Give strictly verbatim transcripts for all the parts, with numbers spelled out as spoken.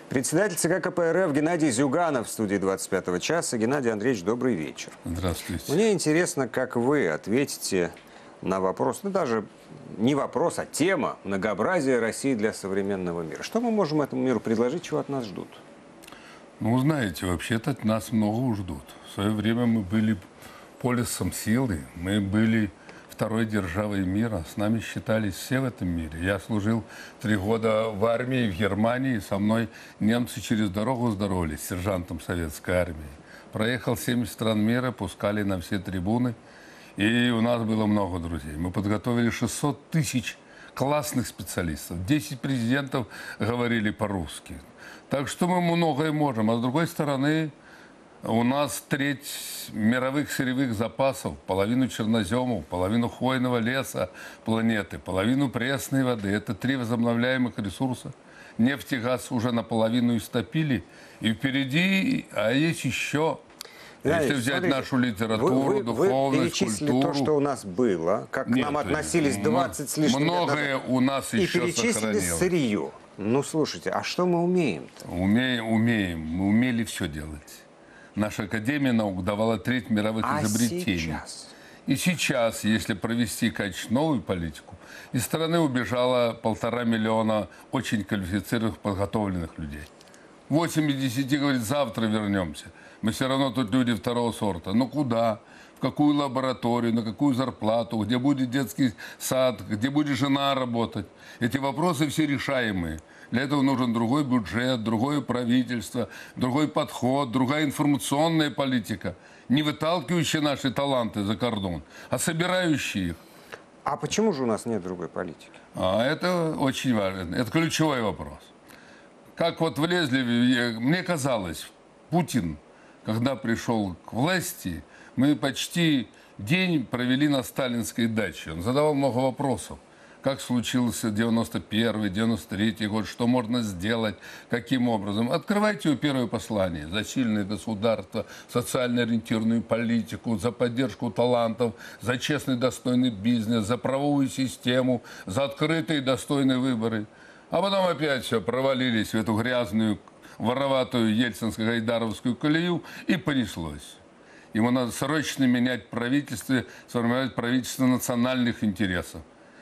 Председатель ЦК КПРФ Геннадий Зюганов в студии двадцать пятого часа. Геннадий Андреевич, добрый вечер. Здравствуйте. Мне интересно, как вы ответите на вопрос, ну даже не вопрос, а тема многообразия России для современного мира. Что мы можем этому миру предложить, чего от нас ждут? Ну, знаете, вообще-то от нас много ждут. В свое время мы были полюсом силы, мы были второй державой мира, с нами считались все в этом мире. Я служил три года в армии, в Германии, со мной немцы через дорогу здоровались, сержантом советской армии. Проехал семьдесят стран мира, пускали на все трибуны, и у нас было много друзей. Мы подготовили шестьсот тысяч классных специалистов, десять президентов говорили по-русски. Так что мы многое можем. А с другой стороны, у нас треть мировых сырьевых запасов, половину черноземов, половину хвойного леса планеты, половину пресной воды. Это три возобновляемых ресурса. Нефть и газ уже наполовину истопили. И впереди, а есть еще, да, если взять смотрите, нашу литературу, вы, вы, духовность, вы перечислили культуру. то, что у нас было, как Нет, к нам относились двадцать с лишним лет многое назад, у нас и еще перечислили сохранилось. сырье. Ну, слушайте, а что мы умеем-то? Умеем, умеем. Мы умели все делать. Наша Академия наук давала треть мировых А изобретений. сейчас? И сейчас, если провести качественную политику, из страны убежало полтора миллиона очень квалифицированных, подготовленных людей. восемь из десяти говорит, завтра вернемся. Мы все равно тут люди второго сорта. Но куда? В какую лабораторию, на какую зарплату, где будет детский сад, где будет жена работать. Эти вопросы все решаемые. Для этого нужен другой бюджет, другое правительство, другой подход, другая информационная политика, не выталкивающая наши таланты за кордон, а собирающая их. А почему же у нас нет другой политики? А это очень важно. Это ключевой вопрос. Как вот влезли, мне казалось, Путин, когда пришел к власти, мы почти день провели на сталинской даче. Он задавал много вопросов. Как случился девяносто первый, девяносто третий год, что можно сделать, каким образом. Открывайте его первое послание. За сильное государство, социально ориентированную политику, за поддержку талантов, за честный достойный бизнес, за правовую систему, за открытые достойные выборы. А потом опять все, провалились в эту грязную, вороватую ельцинско-гайдаровскую колею и понеслось. Ему надо срочно менять правительство, сформировать правительство национальных интересов.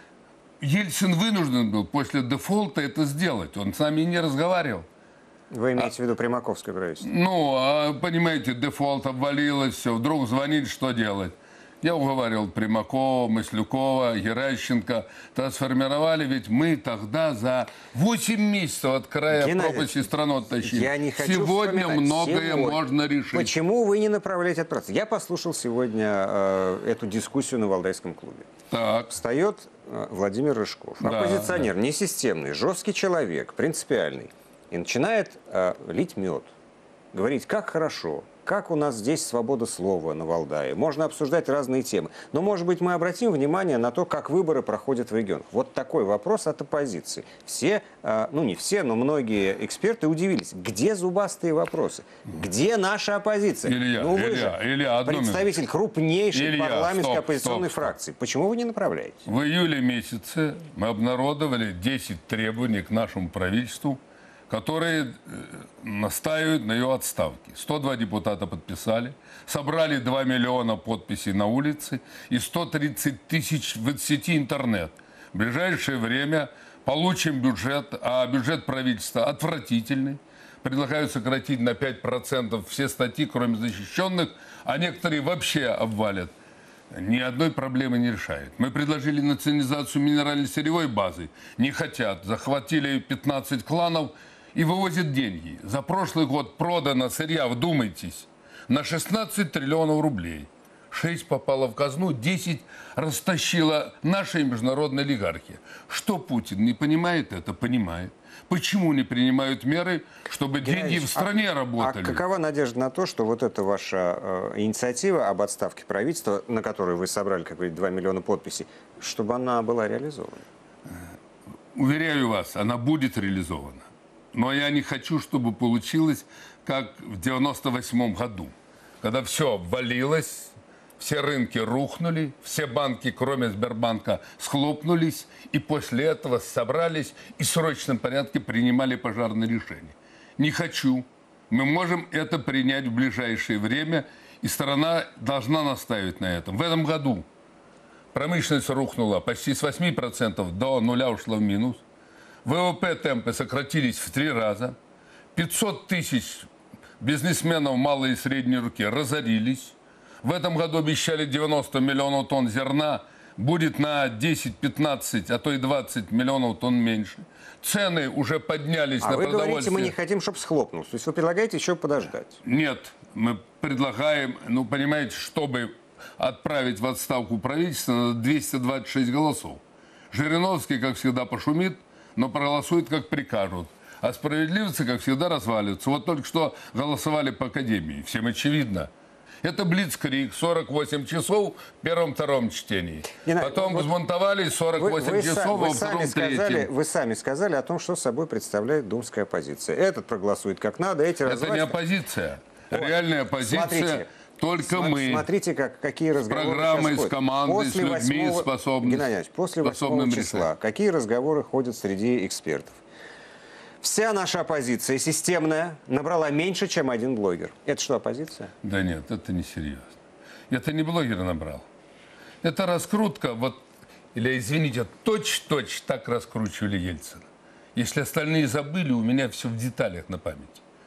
Ельцин вынужден был после дефолта это сделать. Он с нами не разговаривал. Вы имеете а, в виду Примаковское правительство? Ну, а, понимаете, дефолт обвалилось, все. Вдруг звонит, что делать? Я уговаривал Примакова, Маслюкова, Геращенко. Тогда сформировали, ведь мы тогда за восемь месяцев от края Геннадий, пропасти страну оттащили. Я не хочу Сегодня вспоминать. многое Сегодня. можно решить. Почему вы не направляете этот процесс? Я послушал сегодня э, эту дискуссию на Валдайском клубе. Так. Встает э, Владимир Рыжков, Да, оппозиционер, да. несистемный, жесткий человек, принципиальный, и начинает э, лить мед, говорить, как хорошо, как у нас здесь свобода слова на Валдае. Можно обсуждать разные темы. Но, может быть, мы обратим внимание на то, как выборы проходят в регионах. Вот такой вопрос от оппозиции. Все, ну не все, но многие эксперты удивились. Где зубастые вопросы? Где наша оппозиция? Илья, ну, вы Илья, же Илья, представитель минуту. крупнейшей Илья, парламентской стоп, оппозиционной стоп, стоп. фракции. Почему вы не направляете? В июле месяце мы обнародовали десять требований к нашему правительству, которые настаивают на ее отставке. сто два депутата подписали, собрали два миллиона подписей на улице и сто тридцать тысяч в сети интернет. В ближайшее время получим бюджет, а бюджет правительства отвратительный. Предлагают сократить на пять процентов все статьи, кроме защищенных, а некоторые вообще обвалят. Ни одной проблемы не решает. Мы предложили национализацию минерально-сырьевой базы. Не хотят. Захватили пятнадцать кланов и вывозят деньги. За прошлый год продано сырья, вдумайтесь, на шестнадцать триллионов рублей. шесть попало в казну, десять растащила наша международная олигархия. Что Путин не понимает это? Понимает. Почему не принимают меры, чтобы деньги в стране а, работали? А какова надежда на то, что вот эта ваша э, инициатива об отставке правительства, на которую вы собрали, как говорите, два миллиона подписей, чтобы она была реализована? Уверяю вас, она будет реализована. Но я не хочу, чтобы получилось, как в девяносто восьмом году, когда все обвалилось, все рынки рухнули, все банки, кроме Сбербанка, схлопнулись, и после этого собрались и в срочном порядке принимали пожарные решения. не хочу. Мы можем это принять в ближайшее время, и страна должна настаивать на этом. В этом году промышленность рухнула почти с восьми процентов до нуля, ушла в минус. ВВП темпы сократились в три раза. пятьсот тысяч бизнесменов малой и средней руки разорились. В этом году обещали девяносто миллионов тонн зерна. Будет на десять-пятнадцать, а то и двадцать миллионов тонн меньше. Цены уже поднялись а на вы продовольствие. говорите, мы не хотим, чтобы схлопнулся. То есть вы предлагаете еще подождать? Нет, мы предлагаем, ну, понимаете, чтобы отправить в отставку правительство, надо двести двадцать шесть голосов. Жириновский, как всегда, пошумит, но проголосует, как прикажут. А справедливцы, как всегда, разваливаются. Вот только что голосовали по Академии. Всем очевидно. Это блицкриг, сорок восемь часов в первом-втором чтении. Геннадий, Потом вот взбунтовались сорок восемь вы, вы, часов вы во втором-третьем. сказали, вы сами сказали о том, что собой представляет думская оппозиция. Этот проголосует как надо, эти Это развалят. не оппозиция. Вот. Реальная оппозиция. Смотрите, только см- мы. Смотрите, как, какие разговоры программой, сейчас с командой, после с людьми, восьмого способными- Геннадий Иванович, после восьмого способными числа, решать. какие разговоры ходят среди экспертов? Вся наша оппозиция системная набрала меньше, чем один блогер. Это что, оппозиция? Да нет, это не серьезно. Это не блогер набрал. Это раскрутка, вот, или, извините, точь-точь так раскручивали Ельцина. Если остальные забыли, у меня все в деталях на памяти.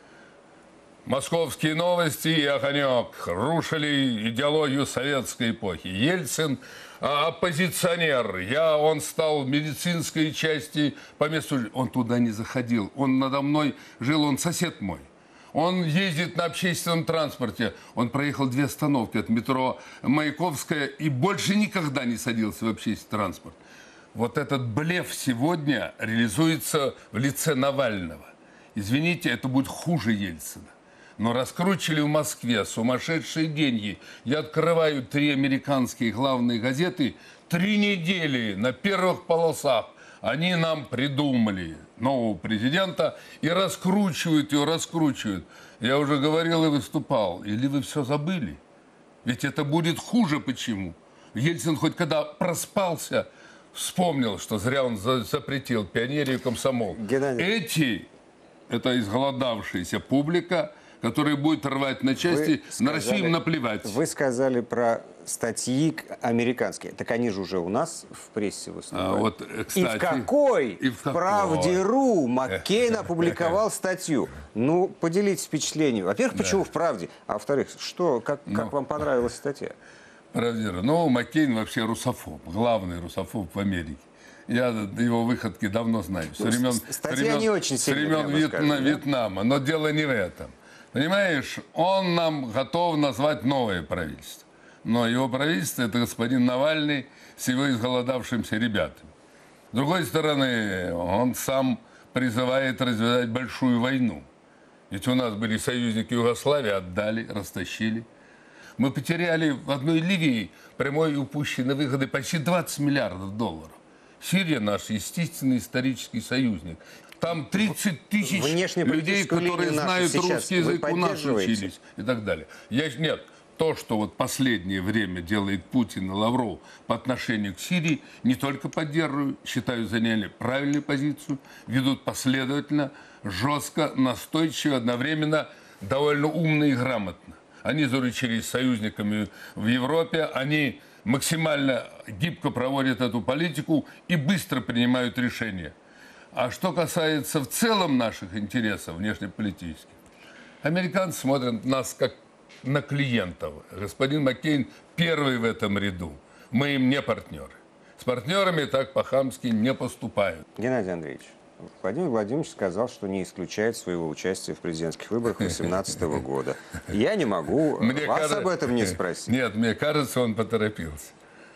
Московские новости и Огонек рушили идеологию советской эпохи. Ельцин а, оппозиционер. Я, он стал в медицинской части по месту. Он туда не заходил. Он надо мной жил, он сосед мой. Он ездит на общественном транспорте. Он проехал две остановки от метро Маяковская и больше никогда не садился в общественный транспорт. Вот этот блеф сегодня реализуется в лице Навального. Извините, это будет хуже Ельцина. Но раскручивали в Москве сумасшедшие деньги. Я открываю три американские главные газеты. Три недели на первых полосах они нам придумали нового президента и раскручивают его, раскручивают. Я уже говорил и выступал. Или вы все забыли? Ведь это будет хуже. Почему? Ельцин хоть когда проспался, вспомнил, что зря он за- запретил пионерию комсомол. Геннадий. Эти, это изголодавшаяся публика, которая будет рвать на части, Вы на Россию им наплевать. Вы сказали про статьи к- американские. Так они же уже у нас в прессе выступают. А вот, э, кстати, и в какой? и в в какой? «Правде.ру» Маккейн опубликовал статью. Ну, поделитесь впечатлением. Во-первых, почему в «Правде», а во-вторых, что, как, как вам понравилась статья? Правдиво. Ну, Маккейн вообще русофоб, главный русофоб в Америке. Я его выходки давно знаю. С Ну, времен, с- статья с времен- не очень с сильная, времен прямо Вьетна- скажем, да? Вьетнама. Но дело не в этом. Понимаешь, он нам готов назвать новое правительство. Но его правительство – это господин Навальный с его изголодавшимся ребятами. С другой стороны, он сам призывает развязать большую войну. Ведь у нас были союзники Югославии, отдали, растащили. Мы потеряли в одной Ливии прямой и упущенной выгоды почти двадцать миллиардов долларов. Сирия наш естественный исторический союзник. Там тридцать тысяч людей, Внешнеполитическую которые линию нашу знают сейчас русский вы язык, у нас поддерживаете? учились и так далее. Я, нет, то, что вот последнее время делает Путин и Лавров по отношению к Сирии, не только поддерживаю, считаю, заняли правильную позицию, ведут последовательно, жестко, настойчиво, одновременно довольно умно и грамотно. Они заручились союзниками в Европе, они максимально гибко проводят эту политику и быстро принимают решения. А что касается в целом наших интересов внешнеполитических, американцы смотрят на нас как на клиентов. Господин Маккейн первый в этом ряду. Мы им не партнеры. С партнерами так по-хамски не поступают. Геннадий Андреевич, Владимир Владимирович сказал, что не исключает своего участия в президентских выборах две тысячи восемнадцатого года. Я не могу Мне вас кажется- об этом не спросить. Нет, мне кажется, он поторопился.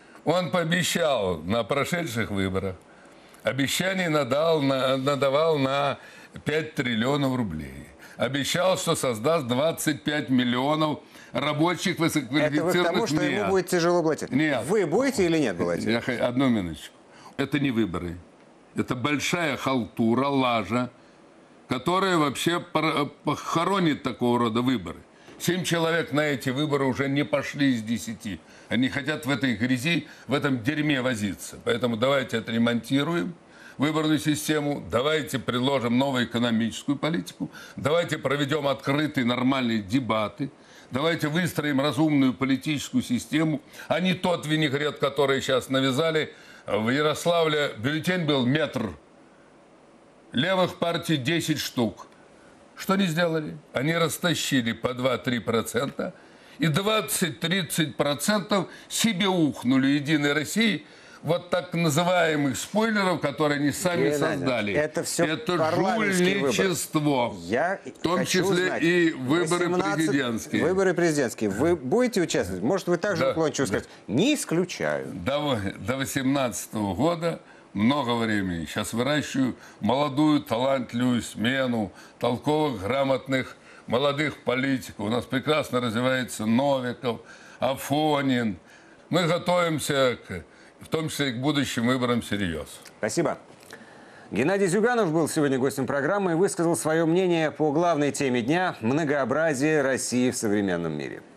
Он пообещал на прошедших выборах, обещаний надал, на- надавал на пять триллионов рублей. Обещал, что создаст двадцать пять миллионов рабочих Это вы к высококвалифицированных тому, что ему мест. будет тяжело баллотировать. Нет. Вы будете или нет баллотировать? Я х- одну минуточку. Это не выборы. Это большая халтура, лажа, которая вообще пор- похоронит такого рода выборы. Семь человек на эти выборы уже не пошли из десяти. Они хотят в этой грязи, в этом дерьме возиться. Поэтому давайте отремонтируем. выборную систему, давайте предложим новую экономическую политику, давайте проведем открытые нормальные дебаты, давайте выстроим разумную политическую систему, а не тот винегрет, который сейчас навязали. В Ярославле бюллетень был метр, левых партий десять штук. Что они сделали? Они растащили по два-три процента и двадцать-тридцать процентов себе ухнули Единой России, вот так называемых спойлеров, которые они сами Геннадий, создали. это все Это парламентские жульничество. Я в том хочу числе узнать, и выборы восемнадцать президентские. Выборы президентские. Вы будете участвовать? Может, вы также Да, уклончиво да. сказать? Не исключаю. До до восемнадцатого года много времени. Сейчас выращиваю молодую, талантливую смену толковых, грамотных, молодых политиков. У нас прекрасно развивается Новиков, Афонин. Мы готовимся, к, в том числе и к будущим выборам всерьез. Спасибо. Геннадий Зюганов был сегодня гостем программы и высказал свое мнение по главной теме дня – многообразие России в современном мире.